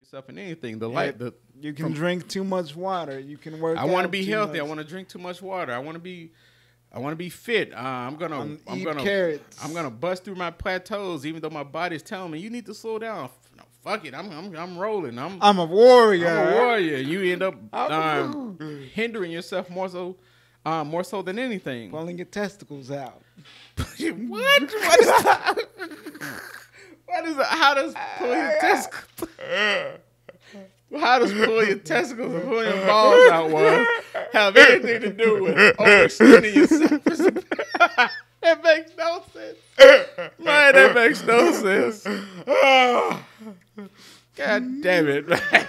yourself in anything. You can drink too much water. You can work. I want to be healthy. Much. I want to drink too much water. I want to be fit. I'm gonna carrots. I'm gonna bust through my plateaus, even though my body's telling me you need to slow down. No, fuck it. I'm rolling. I'm a warrior. I'm a warrior. You end up hindering yourself more so than anything. Pulling your testicles out. What? What is that? What is that? How does pull your testicles? How does pull your testicles and pull your balls out have anything to do with overextending yourself? That makes no sense. Man, that makes no sense. God damn it, man.